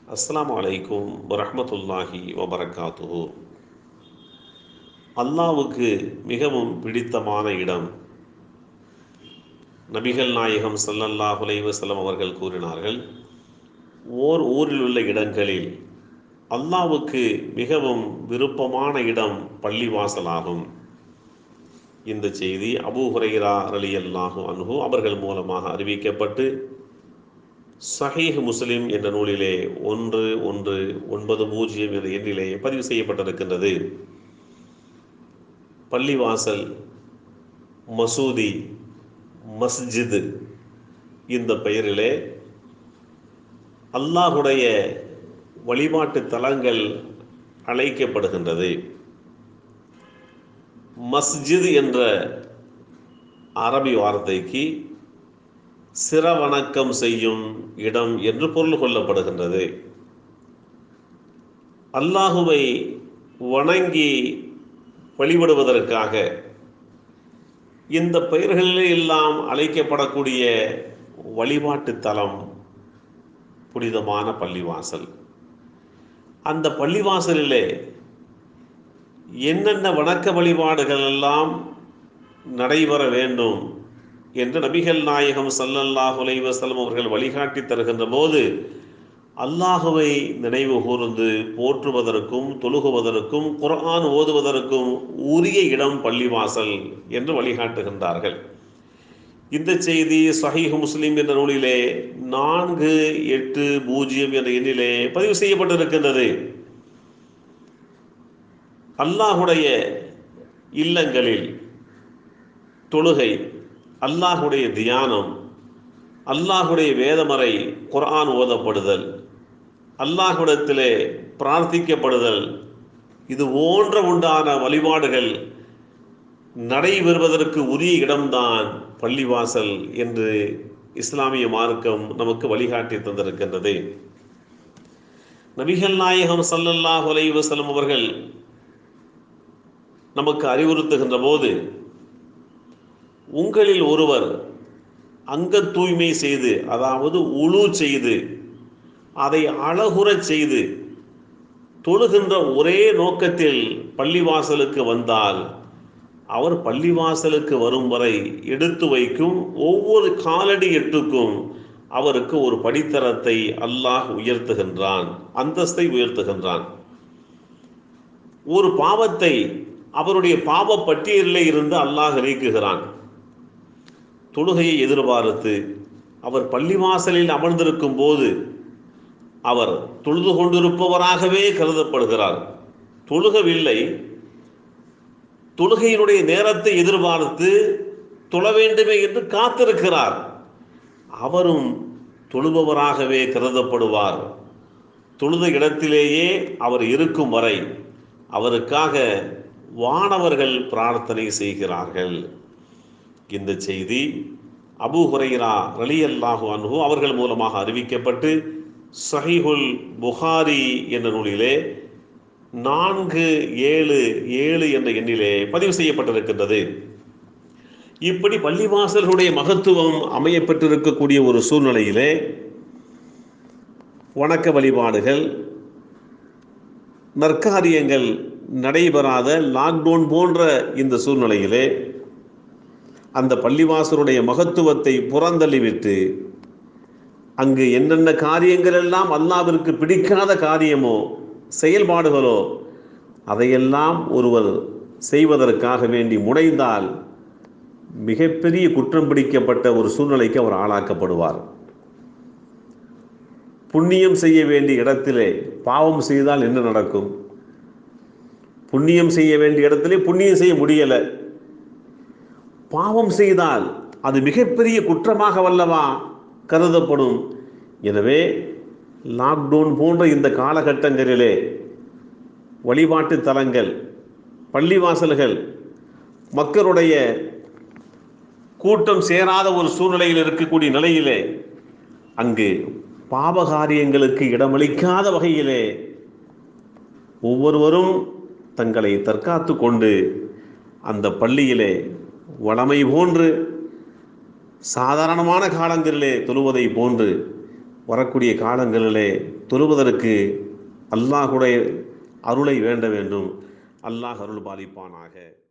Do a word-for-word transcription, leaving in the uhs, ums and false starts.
அஸ்ஸலாமு அலைக்கும் வரஹ்மத்துல்லாஹி வபரகாத்துஹு. அல்லாஹ்வுக்கு மிகவும் பிடித்தமான இடம். நபிகள் நாயகம் ஸல்லல்லாஹு அலைஹி வஸல்லம் அவர்கள் கூறினார்கள், ஓர் ஊரில் உள்ள இடங்களில் அல்லாஹ்வுக்கு மிகவும் விருப்பமான இடம் பள்ளிவாசலாகும். இந்த செய்தி அபூ ஹுரைரா ரலியல்லாஹு அன்ஹு அவர்கள் மூலமாக அறிவிக்கப்பட்டு சஹீஹ் முஸ்லிம் என்ற நூலிலே ஒன்று ஒன்று ஒன்பது பூஜ்ஜியம் என்ற எண்ணிலே பதிவு செய்யப்பட்டிருக்கின்றது. பள்ளிவாசல், மசூதி, மஸ்ஜிது இந்த பெயரிலே அல்லாஹுடைய வழிபாட்டு தலங்கள் அழைக்கப்படுகின்றது. மஸ்ஜித் என்ற அரபி வார்த்தைக்கு சிரவணக்கம் செய்யும் இடம் என்று பொருள் கொள்ளப்படுகின்றது. அல்லாஹுவை வணங்கி வழிபடுவதற்காக இந்த பெயர்களிலே எல்லாம் அழைக்கப்படக்கூடிய வழிபாட்டு தலம் புனிதமான பள்ளிவாசல். அந்த பள்ளிவாசலிலே என்னென்ன வணக்க வழிபாடுகள் எல்லாம் நடைபெற வேண்டும் என்று நபிகள் நாயகம் ஸல்லல்லாஹு அலைஹி வஸல்லம் அவர்கள் வழிகாட்டி தருகின்ற போது அல்லாஹுவை நினைவு கூர்ந்து போற்றுவதற்கும் தொழுகுவதற்கும் குர்ஆன் ஓதுவதற்கும் உரிய இடம் பள்ளிவாசல் என்று வழிகாட்டுகின்றார்கள். இந்த செய்தி சஹீஹ் முஸ்லிம் என்ற நூலிலே நான்கு எட்டு பூஜ்ஜியம் என்ற எண்ணிலே பதிவு செய்யப்பட்டிருக்கின்றது. அல்லாஹுடைய இல்லங்களில் தொழுகை, அல்லாஹுடைய தியானம், அல்லாஹுடைய வேதமறை குர்ஆன் ஓதப்படுதல், அல்லாஹ்விடத்திலே பிரார்த்திக்கப்படுதல், இது போன்ற உண்டான வழிபாடுகள் நடைபெறுவதற்கு உரிய இடம்தான் பள்ளிவாசல் என்று இஸ்லாமிய மார்க்கம் நமக்கு வழிகாட்டி தந்திருக்கின்றது. நபிகள் நாயகம் ஸல்லல்லாஹு அலைஹி வஸல்லம் அவர்கள் நமக்கு அறிவுறுத்துகின்ற போது, உங்களில் ஒருவர் அங்க தூய்மை செய்து, அதாவது உழு செய்து, அதை அழகுறச் செய்து தொழுகின்ற ஒரே நோக்கத்தில் பள்ளிவாசலுக்கு வந்தால் அவர் பள்ளிவாசலுக்கு வரும் வரை எடுத்து வைக்கும் ஒவ்வொரு காலடி எட்டுக்கும் அவருக்கு ஒரு படித்தரத்தை அல்லாஹ் உயர்த்துகின்றான், அந்தஸ்தை உயர்த்துகின்றான். ஒரு பாவத்தை அவருடைய பாவ பட்டியலிலே இருந்து அல்லாஹ் நீக்குகிறான். தொழுகையை எதிர்பார்த்து அவர் பள்ளிவாசலில் அமர்ந்திருக்கும் போது அவர் தொழுது கொண்டிருப்பவராகவே கருதப்படுகிறார். தொழுகவில்லை, தொழுகையினுடைய நேரத்தை எதிர்பார்த்து தொழ வேண்டுமே என்று காத்திருக்கிறார். அவரும் தொழுபவராகவே கருதப்படுவார். தொழுத இடத்திலேயே அவர் இருக்கும் வரை அவருக்காக வானவர்கள் பிரார்த்தனை செய்கிறார்கள். இந்த செய்தி அபூ ஹுரைரா ரலியல்லாஹு அன்ஹு அவர்கள் மூலமாக அறிவிக்கப்பட்டு சஹீஹுல் புகாரி என்ற நூலிலே நான்கு ஏழு ஏழு என்ற எண்ணிலே பதிவு செய்யப்பட்டிருக்கின்றது. இப்படி பள்ளிவாசல்களுடைய மகத்துவம் அமையப்பட்டிருக்கக்கூடிய ஒரு சூழ்நிலையிலே வணக்க வழிபாடுகள், நற்காரியங்கள் நடைபெறாத லாக்டவுன் போன்ற இந்த சூழ்நிலையிலே அந்த பள்ளிவாசலுடைய மகத்துவத்தை புறந்தள்ளிவிட்டு அங்கு என்னென்ன காரியங்கள் எல்லாம் அல்லாஹ்விற்கு பிடிக்காத காரியமோ செயல்பாடுகளோ அதையெல்லாம் ஒருவர் செய்வதற்காக வேண்டி முனைந்தால் மிகப்பெரிய குற்றம் பிடிக்கப்பட்ட ஒரு சூழ்நிலைக்கு அவர் ஆளாக்கப்படுவார். புண்ணியம் செய்ய வேண்டிய இடத்திலே பாவம் செய்தால் என்ன நடக்கும்? புண்ணியம் செய்ய வேண்டிய இடத்திலே புண்ணியம் செய்ய முடியலை, பாவம் செய்தால் அது மிகப்பெரிய குற்றமாக வல்லவா கருதப்படும். எனவே லாக்டவுன் போன்ற இந்த காலகட்டங்களிலே வழிபாட்டு தலங்கள், பள்ளிவாசல்கள் மக்களுடைய கூட்டம் சேராத ஒரு சூழ்நிலையில் இருக்கக்கூடிய நிலையிலே அங்கு பாவகாரியங்களுக்கு இடமளிக்காத வகையிலே ஒவ்வொருவரும் தங்களை தற்காத்து கொண்டு அந்த பள்ளியிலே வளமை போன்று சாதாரணமான காலங்களிலே தொழுவதை போன்று வரக்கூடிய காலங்களிலே தொழுவதற்கு அல்லாஹுடைய அருளை வேண்ட வேண்டும். அல்லாஹ் அருள் பாலிப்பானாக.